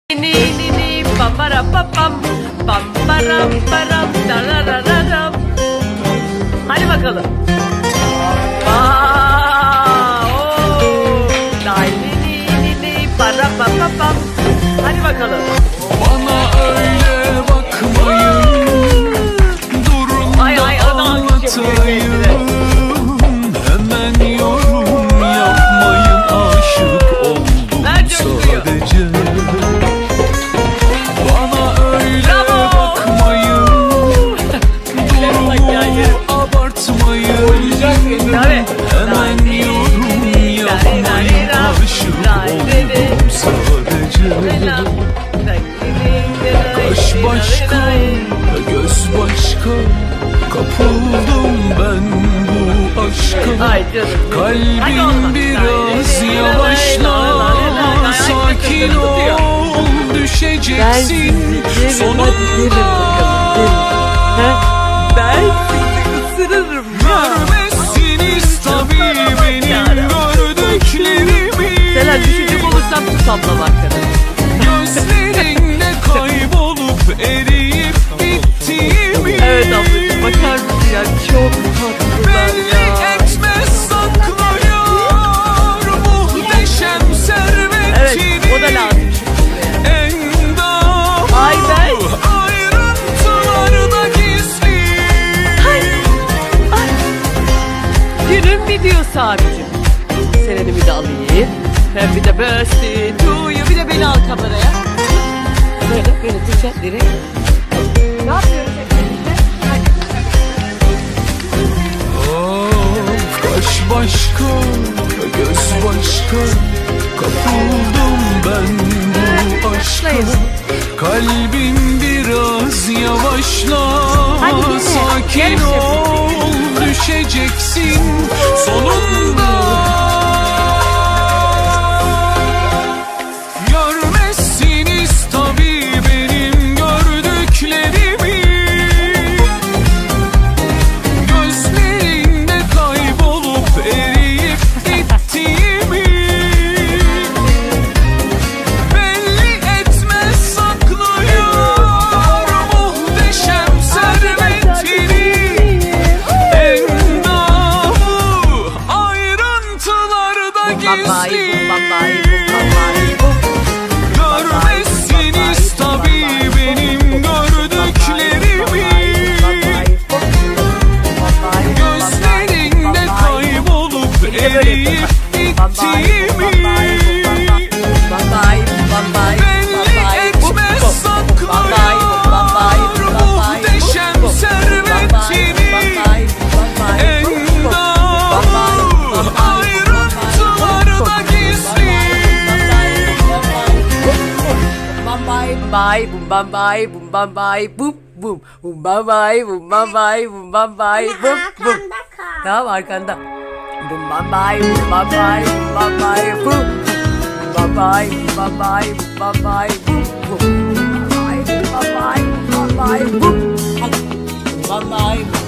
Ni ni ni pam para pam pam pam param param darararam. Hadi bakalım. Ni ni ni para pam pam pam. Hadi bakalım. Bana öyle bakmayın, durun da anlatayım. Hemen yorum yapmayın, aşık oldum sadece. Bana öyle bakmayın, durumu abartmayın. Hemen yorum yapmayın, aşık oldum sadece. Kaş başka, göz başka, kapıldım ben bu aşka. Kalbim biraz yavaşla, sakin ol, düşeceksin sonunda. Ben sizi ısırırım. Görmezsiniz tabii benim gördüklerimi. Selen düşecek olursam tut ablam arkadaş. Gözlerinde kaybolup eriyip bittiğimi. Evet ablacığım, bakar mısın ya, çok tatlılar Belli ya. etmez saklıyor muhteşem servetini. Evet, o da lazım şimdi buraya. Endamı Ay ben. ayrıntılarda gizli. Ay, ay. Günün videosu abicim. Selenimi de alayım. Hem bir de birthday to you. Bir de beni al kameraya. Böyle tutacağız direkt. Ne yapıyoruz hepimizde? Kaş başka, göz başka, kapıldım ben bu aşka. Kalbim biraz yavaşla, sakin ol, düşeceksin sonunda. Görmezsiniz tabii benim gördüklerimi. Gözlerinde kaybolup eriyip gittiğimi. Belli etmez saklıyor muhteşem servetini. Endamı ayrıntılarda gizli. Görmezsiniz tabii benim gördüklerimi. Gözlerinde kaybolup eriyip gittiğimi. Belli etmez saklıyor muhteşem servetini. Endamı ayrıntılarda gizli. Bye bum bam bye bum bam bye bum bum bum bam bye bum bam bye bum bam bye bum bum. Tamam, arkanda. Bum bam bye bum bam bye bum bam bye bum bam bye bum bam bye bum bam bye bum bum bam bye bum bam bye bum bam bye bum bam bye bum